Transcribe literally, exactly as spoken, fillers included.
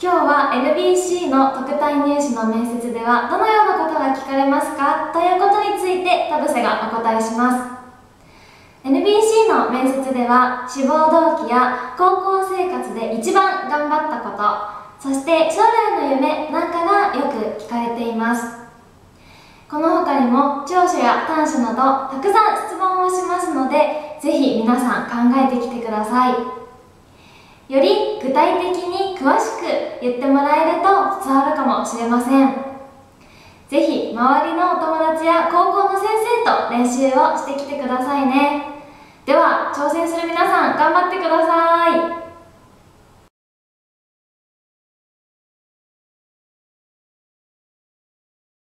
今日は エヌビーシー の特待入試の面接ではどのようなことが聞かれますかということについて田臥がお答えします。 エヌビーシー の面接では志望動機や高校生活で一番頑張ったこと、そして将来の夢なんかがよく聞かれています。この他にも長所や短所などたくさん質問をしますので、ぜひ皆さん考えてきてください。より具体的に詳しく言ってもらえると伝わるかもしれません。ぜひ周りのお友達や高校の先生と練習をしてきてくださいね。では挑戦する皆さん頑張ってください。